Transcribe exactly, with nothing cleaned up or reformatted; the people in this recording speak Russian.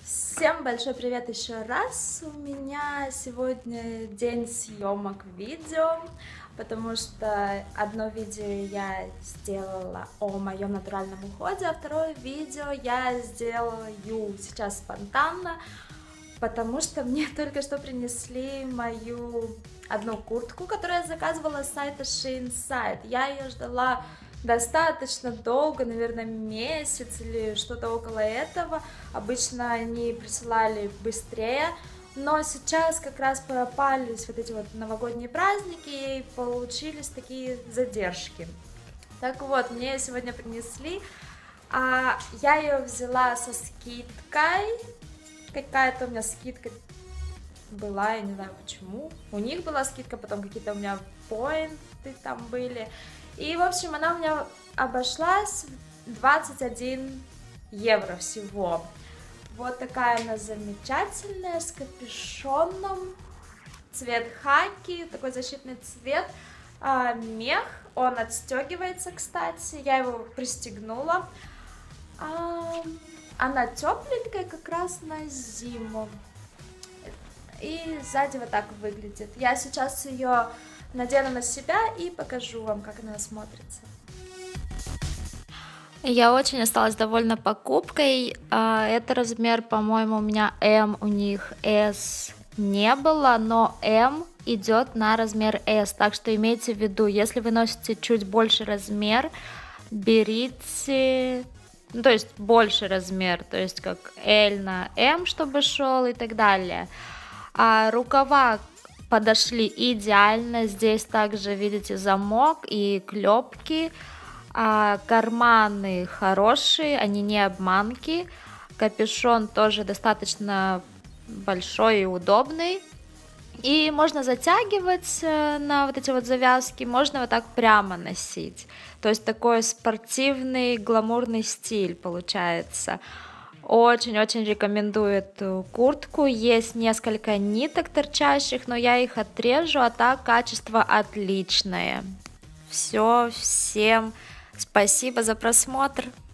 Всем большой привет еще раз. У меня сегодня день съемок видео, потому что одно видео я сделала о моем натуральном уходе, а второе видео я сделаю сейчас спонтанно, потому что мне только что принесли мою одну куртку, которую я заказывала с сайта SheInside. Я ее ждала достаточно долго, наверное, месяц или что-то около этого. Обычно они присылали быстрее, но сейчас как раз пропались вот эти вот новогодние праздники и получились такие задержки. Так вот, мне сегодня принесли, а я ее взяла со скидкой. Какая-то у меня скидка была, я не знаю почему. У них была скидка, потом какие-то у меня поинты там были. И, в общем, она у меня обошлась в двадцать один евро всего. Вот такая она замечательная, с капюшоном, цвет хаки, такой защитный цвет, а, мех, он отстегивается, кстати, я его пристегнула. А, она тепленькая как раз на зиму. И сзади вот так выглядит. Я сейчас ее надену на себя и покажу вам, как она смотрится. Я очень осталась довольна покупкой. Это размер, по-моему, у меня М, у них S не было, но М идет на размер S. Так что имейте в виду, если вы носите чуть больше размер, берите, ну, то есть больше размер, то есть как L на M, чтобы шел и так далее. А рукава подошли идеально. Здесь также видите замок и клепки. А карманы хорошие, они не обманки. Капюшон тоже достаточно большой и удобный. И можно затягивать на вот эти вот завязки, можно вот так прямо носить. То есть такой спортивный, гламурный стиль получается. Очень-очень рекомендую эту куртку. Есть несколько ниток торчащих, но я их отрежу, а так качество отличное. Все, всем спасибо за просмотр.